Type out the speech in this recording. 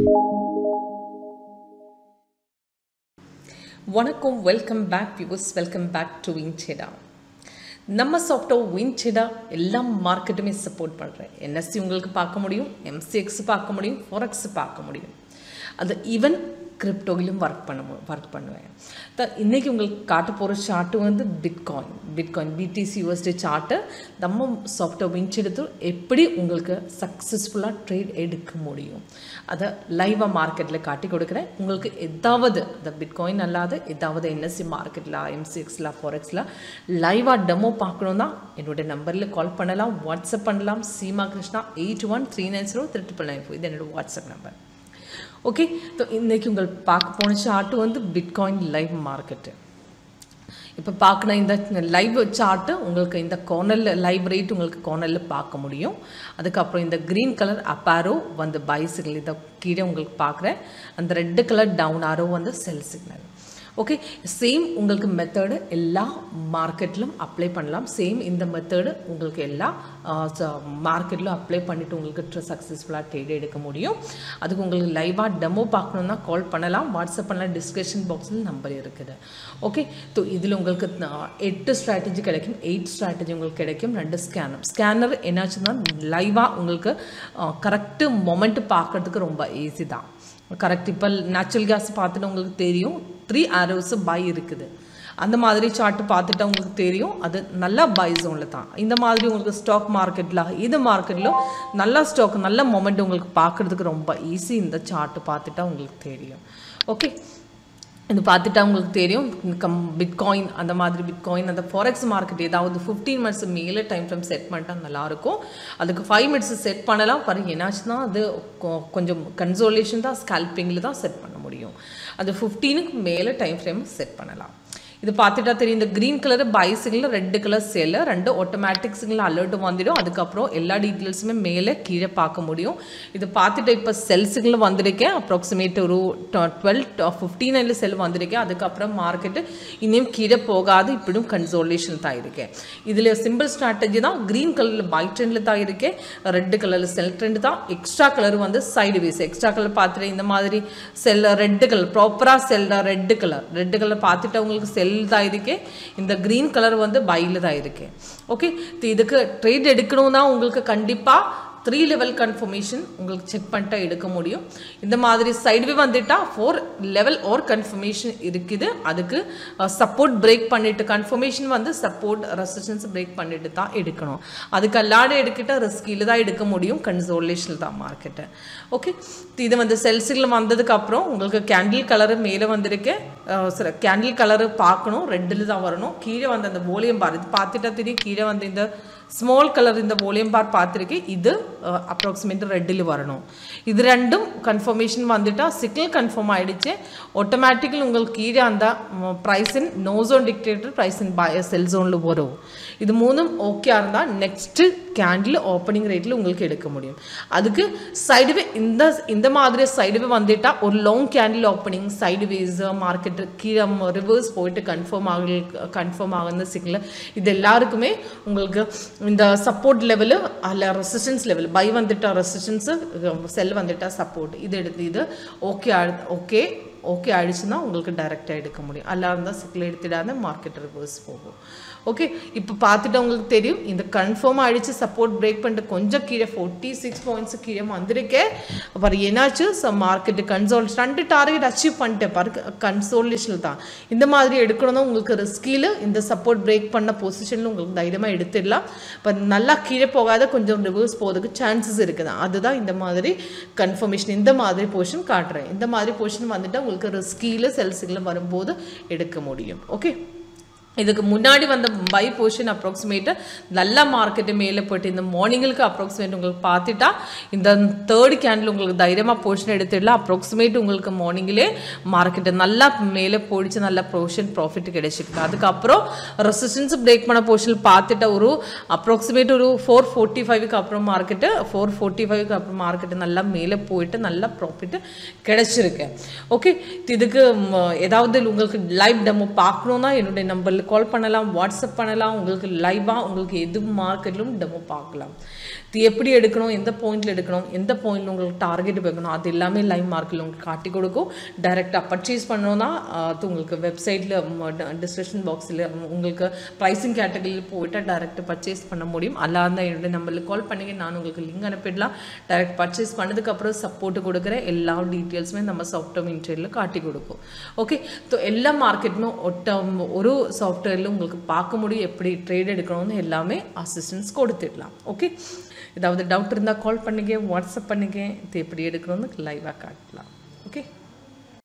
வணக்கம், welcome back viewers, welcome back to WinTrader. நம்ம software WinTrader எல்லா மார்க்கெட்டுமே சப்போர்ட் பண்ணுறேன். NSE உங்களுக்கு பார்க்க முடியும், MCX பார்க்க முடியும், FOREX பார்க்க முடியும். அது ஈவன் கிரிப்டோவிலும் ஒர்க் பண்ணுவேன். இன்றைக்கி உங்களுக்கு காட்ட போகிற சார்ட்டு வந்து பிட்காயின் BTC USD சார்ட்டு நம்ம சாஃப்ட்வேர் WinTrader எப்படி உங்களுக்கு சக்ஸஸ்ஃபுல்லாக ட்ரேட் எடுக்க முடியும் அதை லைவாக மார்க்கெட்டில் காட்டி கொடுக்குறேன். உங்களுக்கு எதாவது இந்த பிட்காயின் அல்லாத எதாவது NSE மார்க்கெட்டில் MCXல FOREXல லைவாக டெமோ பார்க்கணுன்னா என்னோடய நம்பரில் கால் பண்ணலாம், வாட்ஸ்அப் பண்ணலாம். சீமா கிருஷ்ணா 8139039994 இது என்னோடய வாட்ஸ்அப் நம்பர். ஓகே, ஸோ இன்றைக்கி உங்களுக்கு பார்க்க போன சார்ட்டு வந்து பிட்காயின் லைவ் மார்க்கெட்டு. இப்போ பார்க்கணும் இந்த லைவ் சார்ட்டு உங்களுக்கு இந்த கார்னரில் லைவ் ரேட் உங்களுக்கு கார்னரில் பார்க்க முடியும். அதுக்கப்புறம் இந்த க்ரீன் கலர் அப் ஆரோ வந்து பை சிக்னல், இதை கீழே உங்களுக்கு பார்க்குறேன். அந்த ரெட்டு கலர் டவுன் ஆரோ வந்து செல் சிக்னல். ஓகே, சேம் உங்களுக்கு மெத்தடு எல்லா மார்க்கெட்லும் அப்ளை பண்ணலாம். சேம் இந்த மெத்தடு உங்களுக்கு எல்லா மார்க்கெட்லும் அப்ளை பண்ணிவிட்டு உங்களுக்கு சக்ஸஸ்ஃபுல்லாக ட்ரேட் எடுக்க முடியும். அதுக்கு உங்களுக்கு லைவாக டெமோ பார்க்கணுன்னா கால் பண்ணலாம், வாட்ஸ்அப் பண்ணலாம். டிஸ்கிரிப்ஷன் பாக்ஸில் நம்பர் இருக்குது. ஓகே, ஸோ இதில் உங்களுக்கு 8 ஸ்ட்ராட்டஜி கிடைக்கும், 8 ஸ்ட்ராட்டஜி உங்களுக்கு கிடைக்கும். 2 ஸ்கேனர் என்னாச்சுன்னா லைவாக உங்களுக்கு கரெக்டு மொமெண்ட்டு பார்க்குறதுக்கு ரொம்ப ஈஸி தான். கரெக்ட், இப்போ நேச்சுரல் கேஸ் பார்த்துட்டு உங்களுக்கு தெரியும் 3 ஆரோஸ் பை இருக்குது. அந்த மாதிரி சார்ட்டு பார்த்துட்டா உங்களுக்கு தெரியும் அது நல்லா பை ஜோனில் தான். இந்த மாதிரி உங்களுக்கு ஸ்டாக் மார்க்கெட்டில் இது மார்க்கெட்டில் நல்ல ஸ்டாக் நல்ல மொமெண்ட் உங்களுக்கு பார்க்குறதுக்கு ரொம்ப ஈஸி. இந்த சார்ட்டு பார்த்துட்டா உங்களுக்கு தெரியும். ஓகே, இது பார்த்துட்டா உங்களுக்கு தெரியும் பிட்காயின் அந்த மாதிரி பிட்காயின் அந்த ஃபாரெக்ஸ் மார்க்கெட் ஏதாவது 15 மினிட்ஸ் மேலே டைம் ஃப்ரேம் செட் பண்ணிட்டா நல்லாயிருக்கும். அதுக்கு 5 மினிட்ஸ் செட் பண்ணலாம். பாருங்க என்னாச்சுன்னா அது கொஞ்சம் கன்சோலேஷன் தான், ஸ்கேல்பிங்கில் தான் செட் பண்ண முடியும். அது 15க்கு மேலே டைம் ஃப்ரேம் செட் பண்ணலாம். இது பார்த்துட்டா தெரியும் இந்த green colour buy signal, red colour sell, 2 automatic signal alert வந்துடும். அதுக்கப்புறம் எல்லா டீட்டெயில்ஸுமே மேலே கீழே பார்க்க முடியும். இது பார்த்துட்டு இப்போ செல் சிக்னல் வந்திருக்கேன். அப்ராக்சிமேட் ஒரு 12-15 செல் வந்திருக்கேன். அதுக்கப்புறம் மார்க்கெட்டு இன்னும் கீழே போகாது, இப்படியும் கன்சோலேஷன் தான் இருக்கேன். இதில் சிம்பிள் ஸ்ட்ராட்டஜி தான். க்ரீன் கலரில் பை ட்ரெண்டில் தான் இருக்கேன், ரெட் கலரில் செல் ட்ரெண்ட் தான். எக்ஸ்ட்ரா கலர் வந்து சைடு வேஸ். எக்ஸ்ட்ரா கலர் பார்த்துட்டு இந்த மாதிரி செல் ரெட் கலர் ப்ராப்பராக செல் ரெட் கலர் பார்த்துட்டு உங்களுக்கு செல் தான் இருக்கே. இந்த கிரீன் கலர் வந்து பைல தான் இருக்கு. ஓகே, இதுக்கு ட்ரேட் எடுக்கணும்னா உங்களுக்கு கண்டிப்பா 3 லெவல் கன்ஃபர்மேஷன் உங்களுக்கு செக் பண்ணிட்டா எடுக்க முடியும். இந்த மாதிரி சைடுவே வந்துட்டா 4 லெவல் ஓர் கன்ஃபர்மேஷன் இருக்குது. அதுக்கு சப்போர்ட் பிரேக் பண்ணிட்டு கன்ஃபர்மேஷன் வந்து சப்போர்ட் ரெசிஸ்டன்ஸ் பிரேக் பண்ணிட்டு தான் எடுக்கணும். அதுக்கு அல்லாட எடுக்கிட்ட ரிஸ்கில் தான் எடுக்க முடியும், கன்சோலேஷன் தான் மார்க்கெட்டு. ஓகே, இது வந்து செல்ஸில் வந்ததுக்கு அப்புறம் உங்களுக்கு கேண்டில் கலரு மேலே வந்திருக்கு. கேண்டில் கலரு பார்க்கணும், ரெட்டில் தான் வரணும். கீழே வந்து அந்த வால்யூம் பார் இது பார்த்துட்டா தெரியும். கீழே வந்து இந்த ஸ்மால் கலர் இந்த வால்யூம் பார் பார்த்துருக்கேன். இது அப்ராக்சிமேட் ரெட்டில் வரணும். இது ரெண்டும் கன்ஃபர்மேஷன் வந்துட்டா சிக்னல் கன்ஃபார்ம் ஆகிடுச்சு. ஆட்டோமேட்டிக்கலி உங்களுக்கு கீழே அந்த price in no zone dictator price in sell ஜோனில் வரும். இது 3ம் ஓகே இருந்தால் நெக்ஸ்ட்டு கேண்டில் ஓப்பனிங் ரேட்டில் உங்களுக்கு எடுக்க முடியும். அதுக்கு சைடுவே இந்த மாதிரி சைடுவே வந்துட்டா ஒரு long candle opening sideways market கீழே ரிவர்ஸ் போயிட்டு கன்ஃபார்ம் ஆகுந்த சிக்னல் இது எல்லாருக்குமே உங்களுக்கு இந்த சப்போர்ட் லெவலு அல்ல ரெசிஸ்டன்ஸ் லெவல் பை வந்துட்டா ரெசிஸ்டன்ஸு செல் வந்துட்டா சப்போர்ட் இது எடுத்து இது ஓகே ஆயிடுச்சுன்னா உங்களுக்கு டைரெக்டாக எடுக்க முடியும். அல்லா இருந்தால் சிக்னல் எடுத்துடாத மார்க்கெட் ரிவர்ஸ் போகும். ஓகே, இப்போ பார்த்துட்டு உங்களுக்கு தெரியும் இந்த கன்ஃபார்ம் ஆகிடுச்சு. சப்போர்ட் பிரேக் பண்ணிட்டு கொஞ்சம் கீழே 46 பாயிண்ட்ஸு கீழே வந்திருக்கேன். அப்புறம் என்னாச்சு மார்க்கெட்டு கன்சோலேஷன் 2 டார்கெட் அச்சீவ் பண்ணிட்டேன் பாரு, கன்சோலேஷன் தான். இந்த மாதிரி எடுக்கணும்னா உங்களுக்கு ரிஸ்கில் இந்த சப்போர்ட் பிரேக் பண்ண பொசிஷனில் உங்களுக்கு தைரியமாக எடுத்துடலாம். இப்போ நல்லா கீழே போகாத கொஞ்சம் ரிவர்ஸ் போகிறதுக்கு சான்சஸ் இருக்குது. அதுதான் இந்த மாதிரி கன்ஃபர்மேஷன் இந்த மாதிரி பொசிஷன் காட்டுறேன். இந்த மாதிரி பொசிஷன் வந்துட்டு உங்களுக்கு ரிஸ்கில் செல்ஸுகளில் வரும்போது எடுக்க முடியும். ஓகே, இதுக்கு முன்னாடி வந்த பை பொசிஷன் அப்ராக்சிமேட்டு நல்லா மார்க்கெட்டு மேலே போய்ட்டு இந்த மார்னிங்களுக்கு அப்ராக்சிமேட் உங்களுக்கு பார்த்துட்டா இந்த 3rd கேண்டில் உங்களுக்கு தைரியமாக பொசிஷன் எடுத்துடலாம். அப்ராக்சிமேட் உங்களுக்கு மார்னிங்கிலே மார்க்கெட்டு நல்லா மேலே போயிடுச்சு, நல்லா ப்ராஃபிட் கிடைச்சிருக்கு. அதுக்கப்புறம் ரெசிஸ்டன்ஸ் பிரேக் பண்ண பொசிஷன் பார்த்துட்டா ஒரு அப்ராக்சிமேட் ஒரு 445க்கு அப்புறம் மார்க்கெட்டு 445க்கு அப்புறம் மார்க்கெட்டு நல்லா மேலே போயிட்டு நல்லா ப்ராஃபிட்டு கிடைச்சிருக்கு. ஓகே, இதுக்கு ஏதாவது உங்களுக்கு லைவ் டெமோ பார்க்கணுன்னா என்னுடைய நம்பரில் நம்பருக்கு கால் பண்ணலாம், வாட்ஸ்அப் பண்ணலாம், உங்களுக்கு லைவாக உங்களுக்கு எது மார்க்கெட்லும் டெமோ பார்க்கலாம். இது எப்படி எடுக்கணும், எந்த பாயிண்டில் எடுக்கணும், எந்த பாயிண்டில் உங்களுக்கு டார்கெட் வைக்கணும், அது எல்லாமே லைவ் மார்க்கெட்டில் உங்களுக்கு காட்டி கொடுக்கும். டைரெக்டாக பர்ச்சேஸ் பண்ணணும்னா அது உங்களுக்கு வெப்சைட்டில் டிஸ்கிரிப்ஷன் பாக்ஸில் உங்களுக்கு ப்ரைஸிங் கேட்டகரியில் போய்ட்டால் டைரெக்டாக பர்ச்சேஸ் பண்ண முடியும். அல்லாத என்னுடைய நம்பருக்கு கால் பண்ணிங்க, நான் உங்களுக்கு லிங்க் அனுப்பிடலாம். டைரெக்ட் பர்ச்சேஸ் பண்ணதுக்கப்புறம் சப்போர்ட்டு கொடுக்குற எல்லா டீட்டெயில்ஸுமே நம்ம சாஃப்ட்வேர் WinTraderல காட்டி கொடுக்கும். ஓகே, ஸோ எல்லா மார்க்கெட்டுமே ஒரு சாஃப்ட்வேரில் உங்களுக்கு பார்க்க முடியும், எப்படி ட்ரேட் எடுக்கணும்னு எல்லாமே அசிஸ்டன்ஸ் கொடுத்துடலாம். ஓகே, ஏதாவது டவுட் இருந்தால் கால் பண்ணுங்க, வாட்ஸ்அப் பண்ணுங்க, இது எப்படி எடுக்கணும்னு லைவாக காட்டலாம். ஓகே.